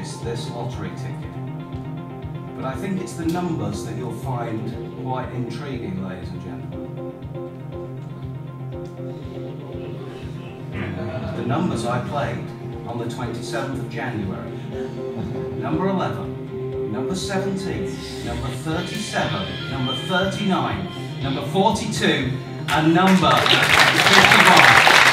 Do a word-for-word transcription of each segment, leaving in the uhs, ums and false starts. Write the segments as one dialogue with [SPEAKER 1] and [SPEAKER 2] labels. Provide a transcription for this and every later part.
[SPEAKER 1] purchase this lottery ticket. But I think it's the numbers that you'll find quite intriguing, ladies and gentlemen. The numbers I played on the twenty-seventh of January. Number eleven, number seventeen, number thirty-seven, number thirty-nine, number forty-two, and number fifty-one.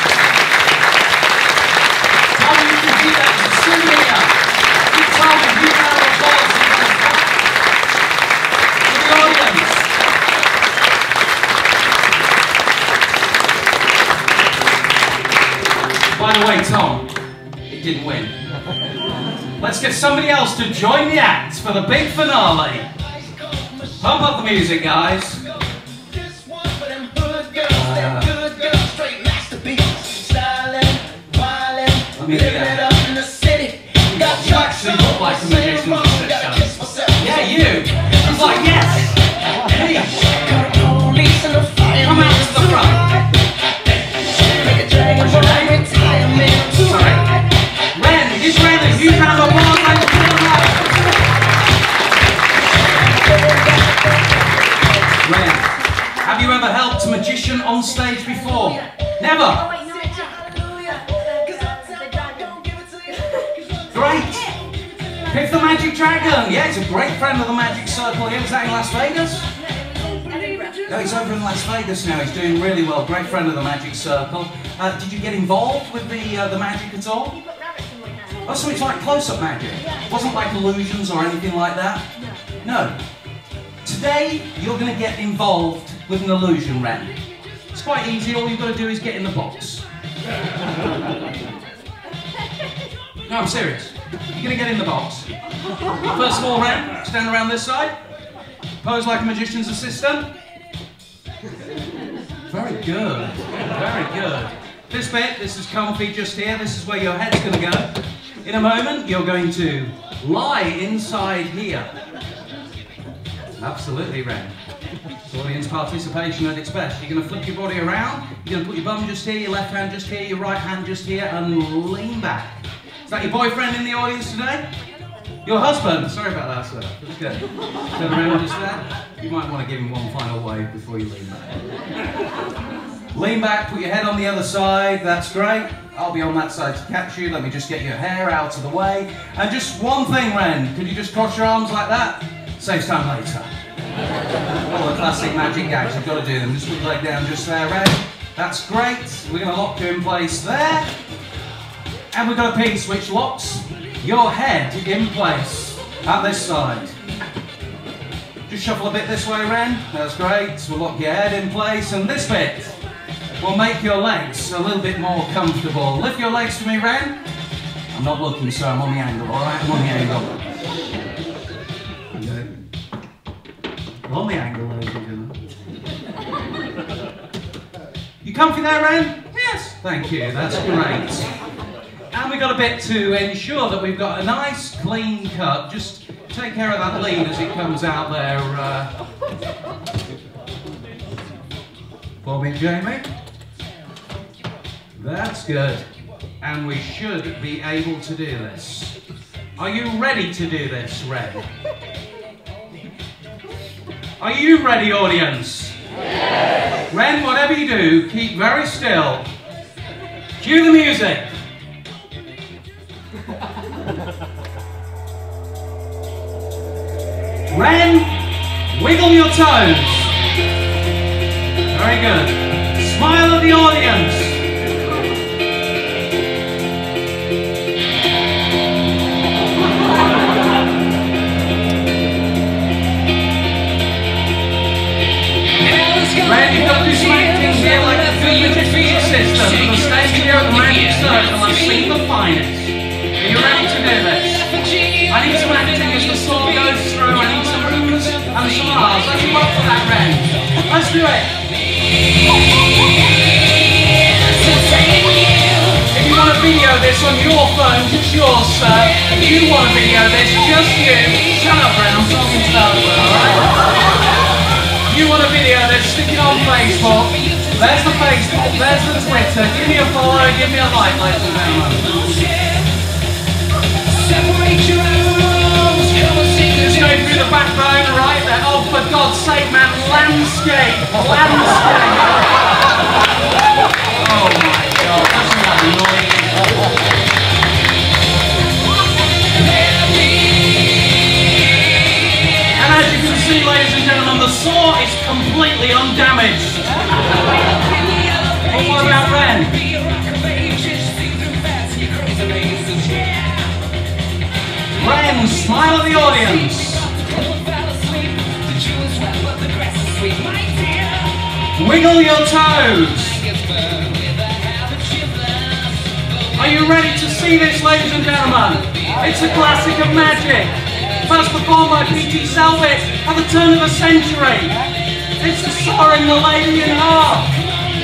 [SPEAKER 1] Tell me if you do that as a souvenir. You tell me you know the balls to the audience. By the way, Tom, it didn't win. Let's get somebody else to join the act for the big finale. Pump up the music, guys. Let me hear that. You actually look like a magician's assistant. Yeah, you. It's like, yes. Please. Come out to the front. What's your name? Sorry. Ren, is Ren a huge round of applause? Ren, have you ever helped a magician on stage before? Never. Great! Pick the Magic Dragon! Yeah, he's a great friend of the Magic Circle here. Was that in Las Vegas? No, he's over in Las Vegas now. He's doing really well. Great friend of the Magic Circle. Uh, did you get involved with the uh, the magic at all? Oh, so it's like close-up magic? It wasn't like illusions or anything like that? No. Today, you're going to get involved with an illusion, Ren. It's quite easy. All you've got to do is get in the box. No, I'm serious. You're going to get in the box. First of all, Ren, stand around this side. Pose like a magician's assistant. Very good. Very good. This bit, this is comfy just here. This is where your head's going to go. In a moment, you're going to lie inside here. Absolutely, Ren. Audience participation at its best. You're going to flip your body around. You're going to put your bum just here, your left hand just here, your right hand just here, and lean back. Is that your boyfriend in the audience today? Your husband? Sorry about that, sir. That's good. Turn around just there. You might want to give him one final wave before you lean back. Lean back, put your head on the other side. That's great. I'll be on that side to catch you. Let me just get your hair out of the way. And just one thing, Ren. Could you just cross your arms like that? Saves time later. All the classic magic gags, you've got to do them. Just put your leg down just there, Ren. That's great. We're going to lock you in place there. And we've got a piece which locks your head in place at this side. Just shuffle a bit this way, Ren. That's great. We'll lock your head in place, and this bit will make your legs a little bit more comfortable. Lift your legs for me, Ren. I'm not looking, so I'm on the angle, all right? I'm on the angle. I'm on the angle, ladies and gentlemen. You comfy there, Ren? Yes. Thank you. That's great. And we've got a bit to ensure that we've got a nice clean cut. Just take care of that lead as it comes out there. Uh, for me, Jamie. That's good. And we should be able to do this. Are you ready to do this, Red? Are you ready, audience? Yes. Ren, whatever you do, keep very still. Cue the music. Ren, wiggle your toes. Very good. Smile at the audience. Ren, you've got to do some acting here like a feed system. The stage here at the Magic Circle, I've seen the finest. Are you ready to do this? I need some acting as the song goes through. I need some rooms and some R's. Let's go up for that, Ren. Let's do it. If you want to video this on your phone, just yours, sir. If you want to video this, just you. Shut up, Ren. I'm talking to the other one, alright? You want to video this, stick it on Facebook. There's the Facebook, there's the Twitter. Give me a follow, give me a like, ladies and gentlemen. backbone right there. Oh, for God's sake, man, landscape, landscape. Oh my God, doesn't that annoy you? And as you can see, ladies and gentlemen, the saw is completely undamaged. But what about Ren? Ren, smile at the audience. Wiggle your toes. Are you ready to see this, ladies and gentlemen? It's a classic of magic. First performed by P T Selwick at the turn of the century. It's the sawing the lady in half.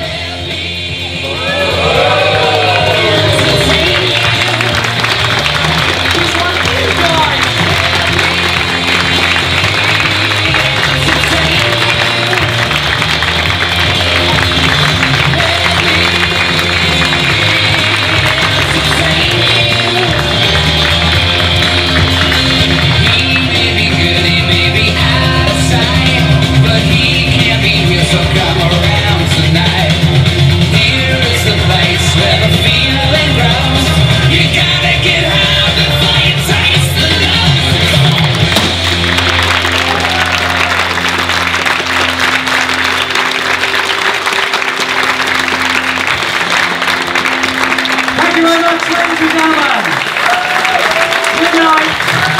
[SPEAKER 1] Thank you very much, ladies and gentlemen. Good night.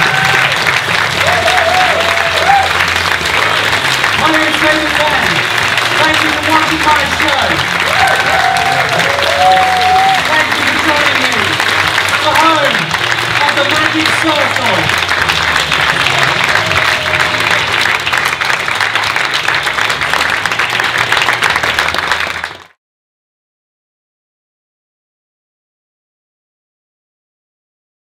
[SPEAKER 1] My name is Penn. Thank you for watching my show. Thank you for joining me at the home of the Magic Circle.